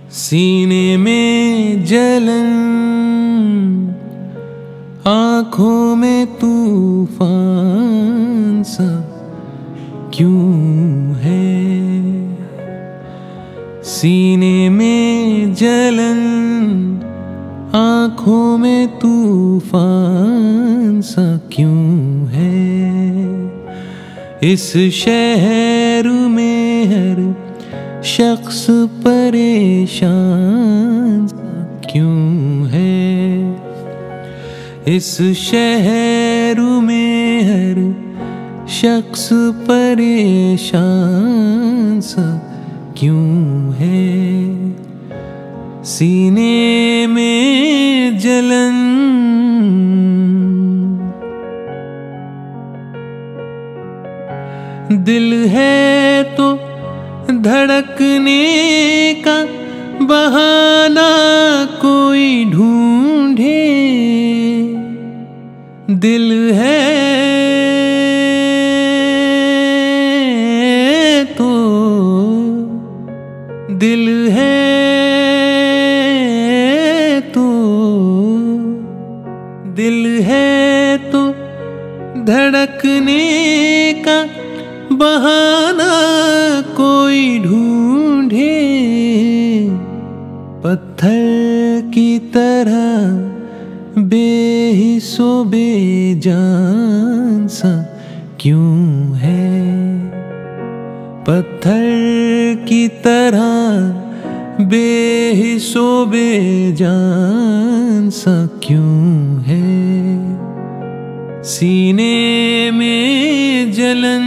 सीने में जलन, आँखों में तूफान सा क्यों है। सीने में जलन, आँखों में तूफान सा क्यों है। इस शहर में हर शख्स परेशान क्यों है। इस शहर में हर शख्स परेशान सा क्यों है। सीने में जलन, दिल है तो धड़कने का बहाना कोई ढूंढे। दिल है तो, दिल है तो, दिल है तो धड़कने का बहाना कोई ढूंढे। पत्थर की तरह बेहिस्सो बेजान सा क्यों है। पत्थर की तरह बेहिस्सो बेजान सा क्यों है। सीने में जलन,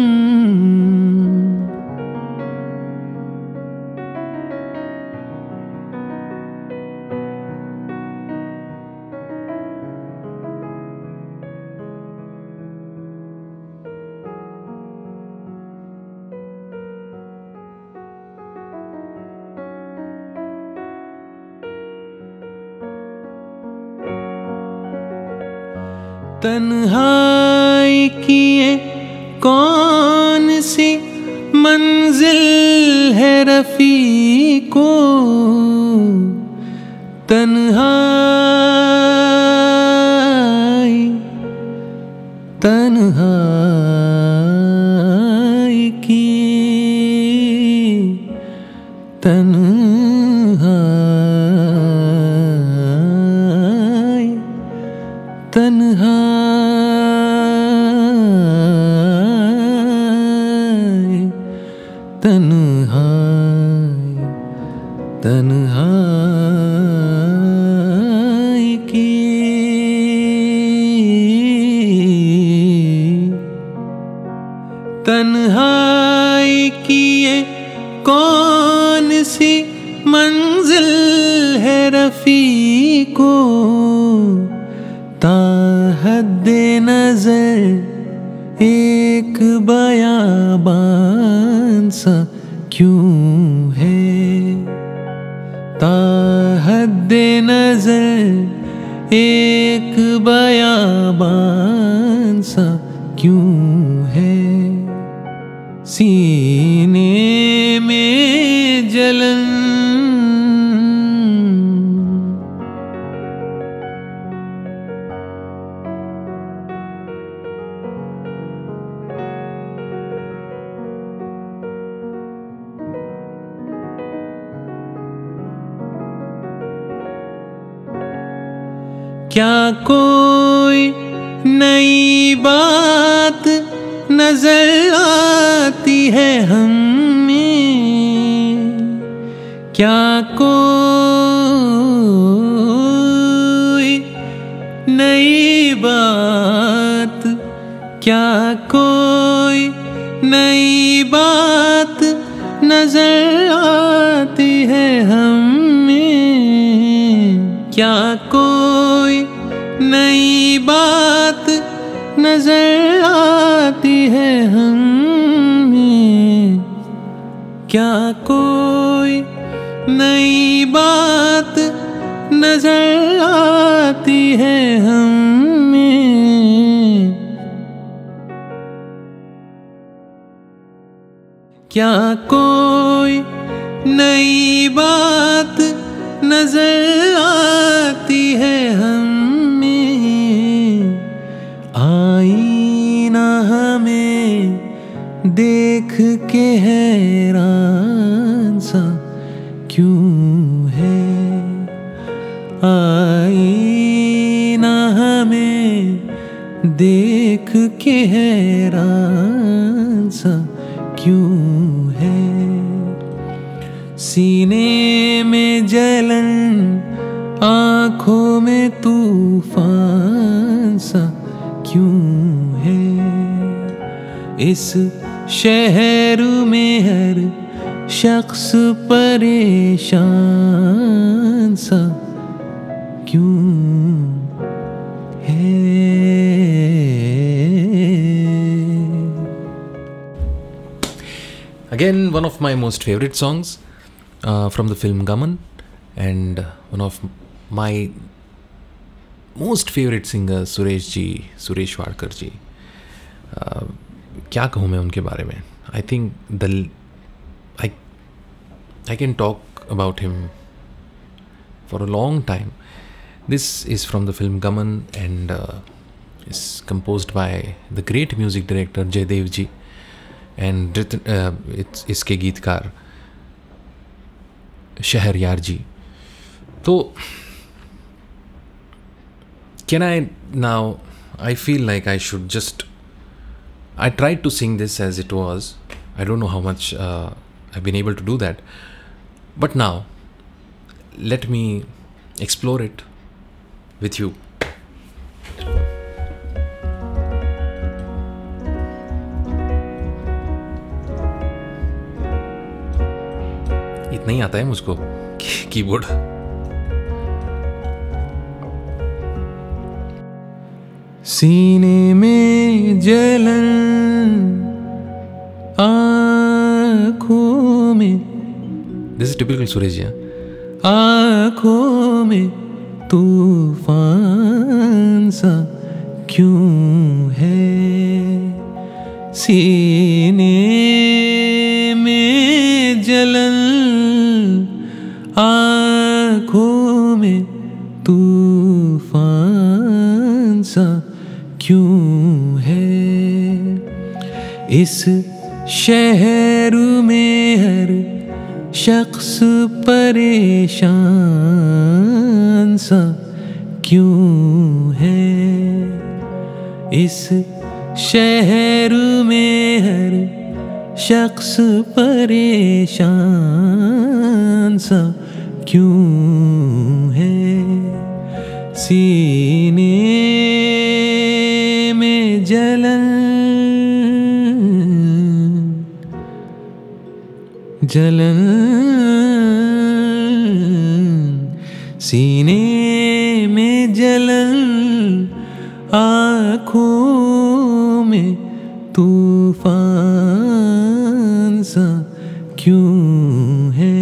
तन्हाई की ये कौन सी मंजिल है रफ़ीको। तन्हाई, तन्हाई की तन्हाई, तन्हाई, तन्हाई, तन्हाई की। तन्हाई की ये कौन सी मंजिल है रफ़ीको। ताहद्दे नज़र एक बयाबान सा क्यों है। ताहद्दे नज़र एक बयाबान सा क्यों है। सीने में जलन, क्या कोई नई बात नजर आती है हमें। क्या कोई नई बात, क्या कोई नई बात नजर आती है हमें। क्या कोई नई बात नजर आती है हमें। क्या कोई नई बात नजर आती है हमें। क्या कोई नई बात नजर आती है हमें, आईना हमें देख के हैरान सा क्यों है, आईना हमें देख के हैरान सा क्यों है, सीने में जलन आँखों में तूफान सा क्यों है, इस शहर में हर शख्स परेशान सा क्यों है। Again, one of my most favorite songs from the film Gaman, and one of my most favorite singers Suresh Wadkar जी. क्या कहूँ मैं उनके बारे में. I think I can talk about him for a long time. This is from the film Gaman and is composed by the great music director Jaydev ji and इसके गीतकार शहरयार जी. तो can I now, I feel like I should just, I tried to sing this as it was. I don't know how much I've been able to do that. But now, let me explore it with you. इतना ही आता है मुझको keyboard. सीने में जलन आँखों में, this is typical Suresh ji. आँखों में तूफान सा क्यों है, सीने में जलन आँखों में तूफान सा क्यों है, इस शहर में हर शख्स परेशान सा क्यों है, इस शहर में हर शख्स परेशान सा क्यों है, सीने में जलन सीने में जलन आँखों में तूफान सा क्यों है.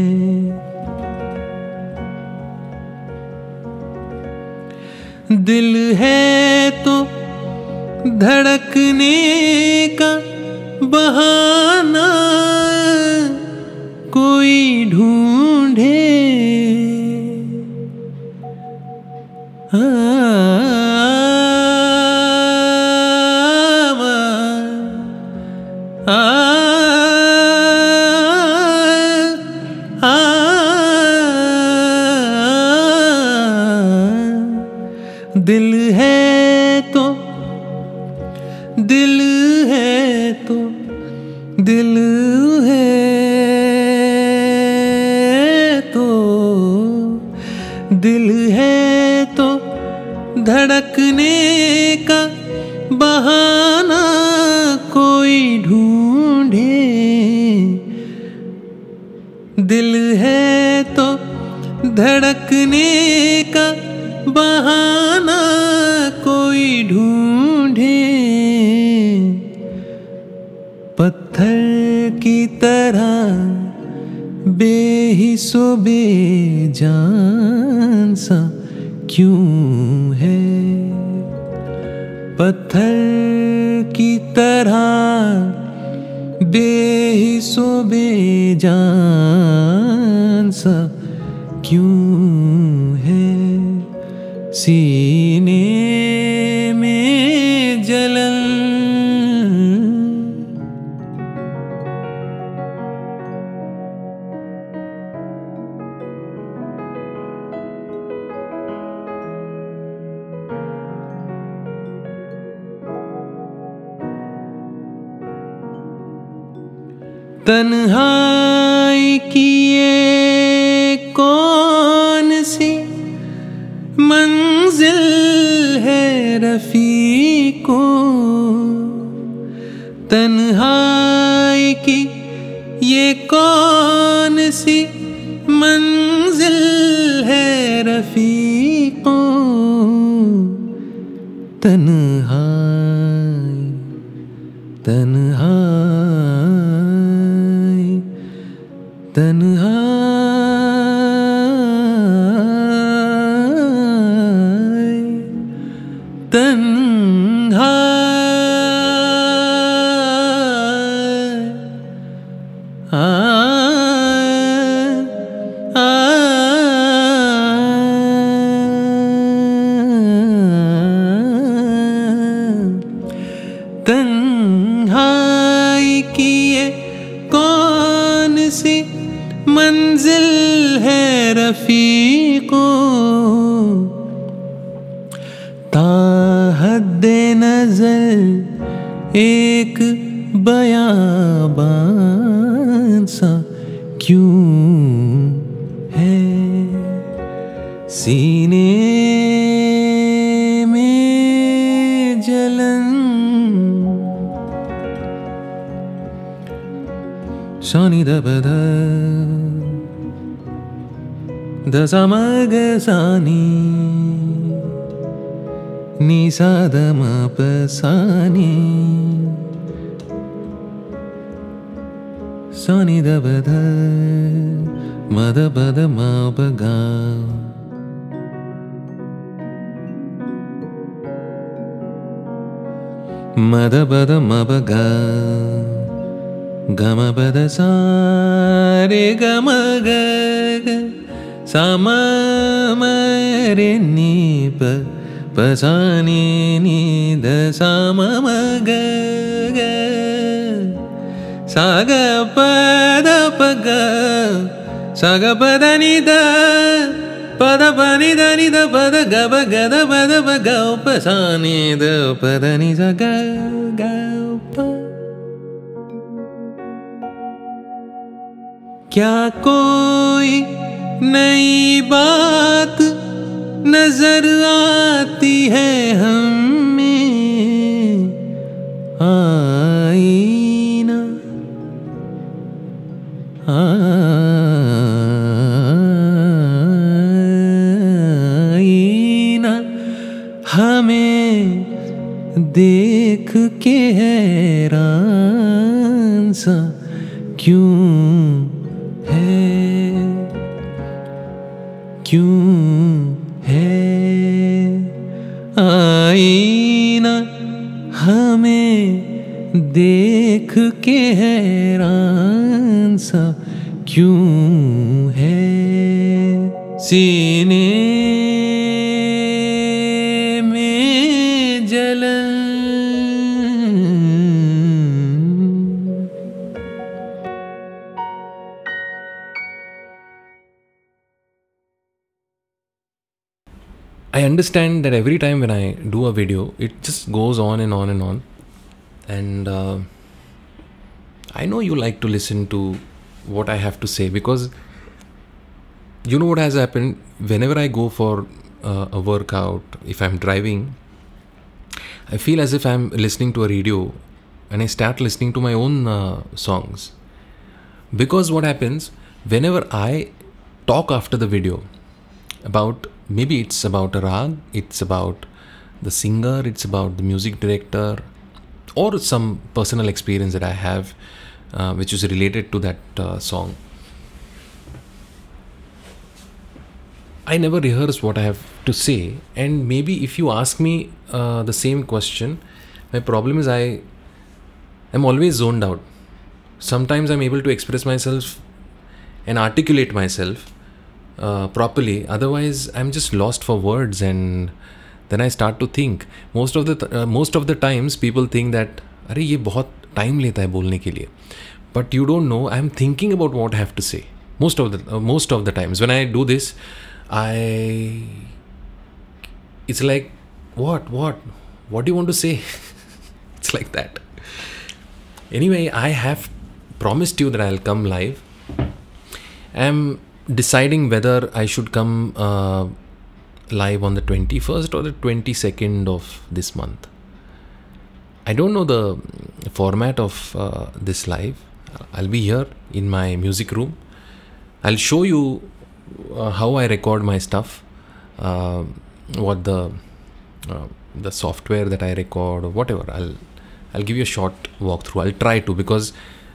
दिल है तो धड़कने का बहाना कोई ढूंढे, दिल है तो दिल है तो दिल है तो दिल है तो धड़कने का बहाना कोई ढूंढे, दिल है तो धड़कने का बहाना कोई ढूंढे, पत्थर की तरह बेहिस्सो बेजान सा क्यों है, पत्थर की तरह बेहिस्सो बेजान सा क्यों है सीने में जलन। तन्हाई की ये कौन सी मंजिल है रफीको, तन्हाई की ये कौन सी मंजिल है रफीको, तन्हाई तन्हाई तन्हाई तन्हाई की ये कौन सी मंजिल है रफीको, ताहद्दे नज़र एक बयाबान सा क्यों है सीने में जलन। शानी दबद दसमग सानी निसा दम पसानी सानी दबद मद पद मा बगा मद पद मा बगा गम पद सा रे गम ग सामा रे नी प सा नी नी द सामा ग सा ग प द प ग सा ग प द नी द प द प नी द नी द प द ग प ग द प द प ग प सा नी द प द नी सा ग ग प। क्या कोई नई बात नजर आती है हमें, आईना आईना हमें देख के हैरान सा क्यों है आईना हमें देख के हैरान सा क्यों है सीने में जलन। I understand that every time when I do a video, it just goes on and on and on. And I know you like to listen to what I have to say, because you know what has happened whenever I go for a workout, if I'm driving, I feel as if I'm listening to a radio and I start listening to my own songs. Because what happens whenever I talk after the video about, maybe it's about a rag, it's about the singer, it's about the music director, or some personal experience that I have which is related to that song. I never rehearse what I have to say, and maybe if you ask me the same question, my problem is I am always zoned out. Sometimes I'm able to express myself and articulate myself properly. Otherwise, I'm just lost for words, and then I start to think. Most of the times, people think that अरे ये बहुत time लेता है बोलने के लिए. But you don't know. I'm thinking about what I have to say. Most of the times when I do this, it's like what do you want to say? It's like that. Anyway, I have promised you that I'll come live. I'm deciding whether I should come live on the 21st or the 22nd of this month. I don't know the format of this live. I'll be here in my music room. I'll show you how I record my stuff, what the software that I record or whatever. I'll give you a short walkthrough. I'll try to, because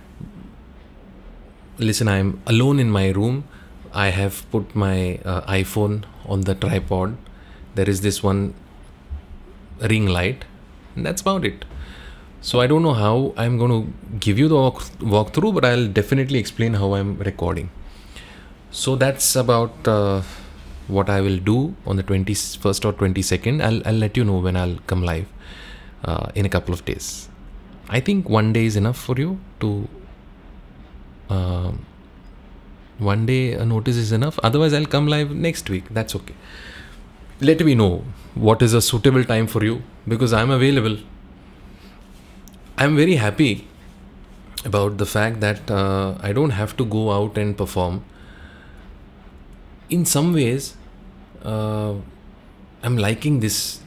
listen, I'm alone in my room. I have put my iPhone on the tripod. There is this one ring light, and that's about it. So I don't know how I'm going to give you the walkthrough, but I'll definitely explain how I'm recording. So that's about what I will do on the 21st or 22nd. I'll let you know when I'll come live in a couple of days. I think one day is enough for you to... one day a notice is enough. Otherwise, I'll come live next week. That's okay. Let me know what is a suitable time for you, because I'm available. I'm very happy about the fact that I don't have to go out and perform. In some ways, I'm liking this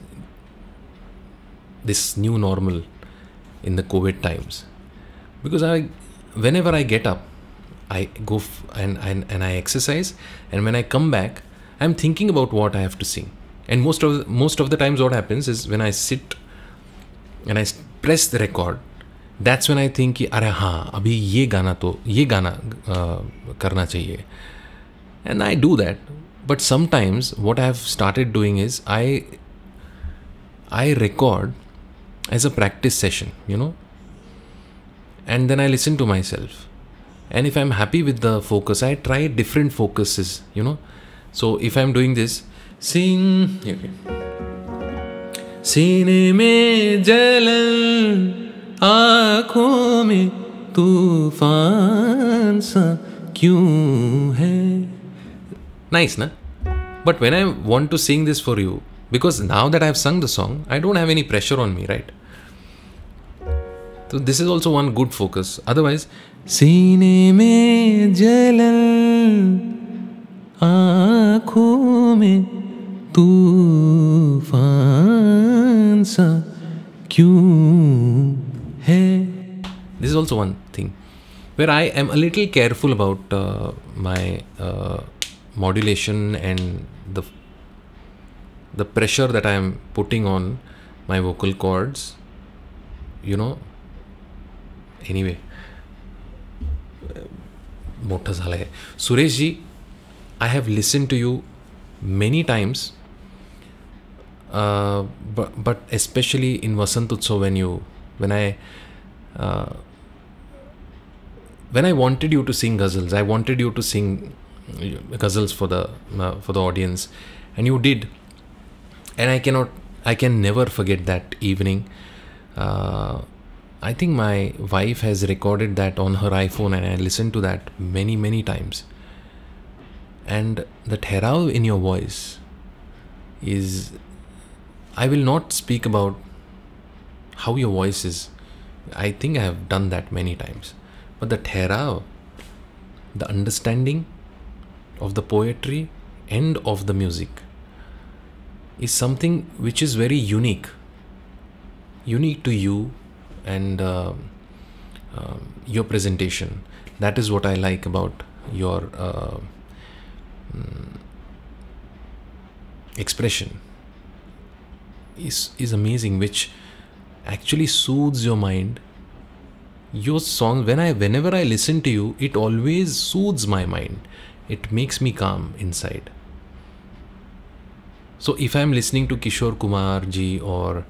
new normal in the COVID times, because whenever I get up, I go and I exercise, and when I come back, I'm thinking about what I have to sing. And most of the times, what happens is when I sit and I press the record, that's when I think कि अरे हाँ अभी ये गाना करना चाहिए, and I do that. But sometimes what I have started doing is I record as a practice session, and then I listen to myself, and if I'm happy with the focus, I try different focuses, So if I'm doing this, sing, okay. सीने में जलन, आँखों में तूफान सा क्यों है. Nice, na? But when I want to sing this for you, because now that I've sung the song, I don't have any pressure on me, right? So this is also one good focus. Otherwise, सीने में जलन, आँखों में तूफान सा क्यों है. This is also one thing where I am a little careful about my modulation and the pressure that I am putting on my vocal cords, Anyway, मोटा झाला है. Suresh ji, I have listened to you many times, but especially in Vasant Utsav, when I wanted you to sing ghazals, I wanted you to sing ghazals for the audience, and you did, and I can never forget that evening. I think my wife has recorded that on her iPhone, and I listened to that many times. And the ठहराव in your voice is, I will not speak about how your voice is. I think I have done that many times. But the ठहराव, the understanding of the poetry and of the music is something which is very unique to you and your presentation. That is what I like about your expression. Is amazing, which actually soothes your mind. Your songs, whenever I listen to you, it always soothes my mind. It makes me calm inside. So if I'm listening to Kishore Kumar ji or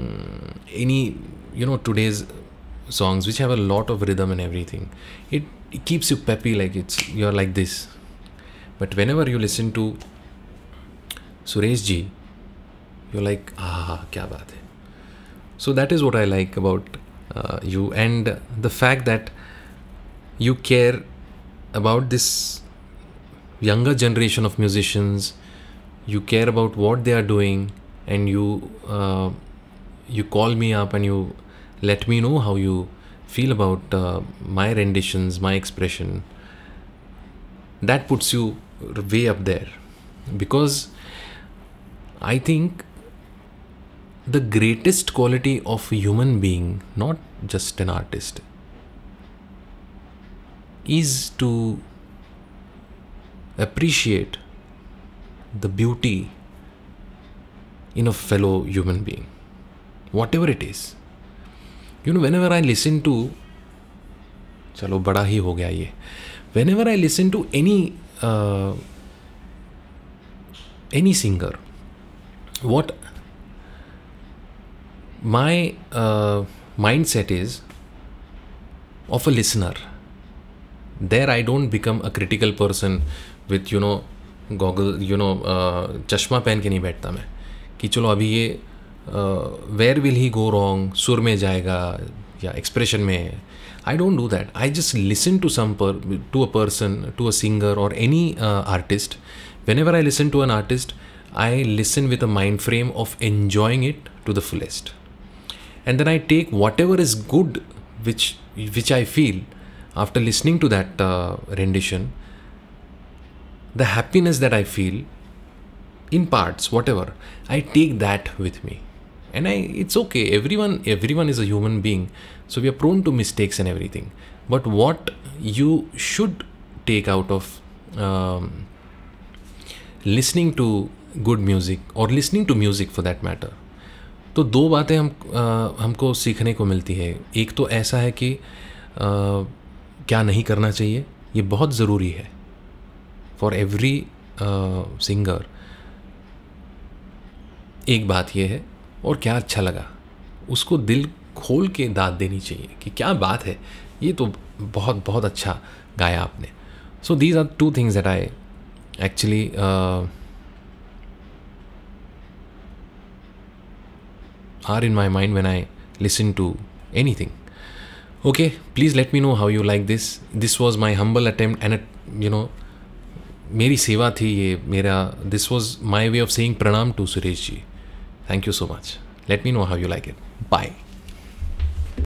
any today's songs which have a lot of rhythm and everything, it it keeps you peppy, like you're like this. But whenever you listen to Suresh ji, you're like, ah, kya baat hai. So that is what I like about you, and the fact that you care about this younger generation of musicians. You care about what they are doing, and you call me up and you let me know how you feel about my renditions, my expression. That puts you way up there, because I think the greatest quality of a human being, not just an artist, is to appreciate the beauty in a fellow human being, whatever it is. Whenever I listen to, chalo bada hi ho gaya ye, whenever I listen to any singer, what my mindset is of a listener. There I don't become a critical person with goggle चश्मा पहन के नहीं बैठता मैं कि चलो अभी ये where will he go wrong, सुर में जाएगा या एक्सप्रेशन में. I don't do that. I just listen to to a person, to a singer और any artist. whenever I listen to an artist, I listen with a mind frame of enjoying it to the fullest, and then I take whatever is good which I feel after listening to that rendition. The happiness that I feel in parts, whatever, I take that with me, and it's okay. Everyone is a human being, so we are prone to mistakes and everything. But what you should take out of listening to good music, or listening to music for that matter, तो दो बातें हमको सीखने को मिलती है. एक तो ऐसा है कि क्या नहीं करना चाहिए, ये बहुत ज़रूरी है फॉर एवरी सिंगर. एक बात ये है, और क्या अच्छा लगा उसको दिल खोल के दाद देनी चाहिए कि क्या बात है, ये तो बहुत बहुत अच्छा गाया आपने. So these are two things that I actually are in my mind when I listen to anything. Okay, please let me know how you like this. This was my humble attempt, and मेरी सेवा थी ये मेरा. This was my way of saying pranam to Suresh ji. Thank you so much. Let me know how you like it. Bye.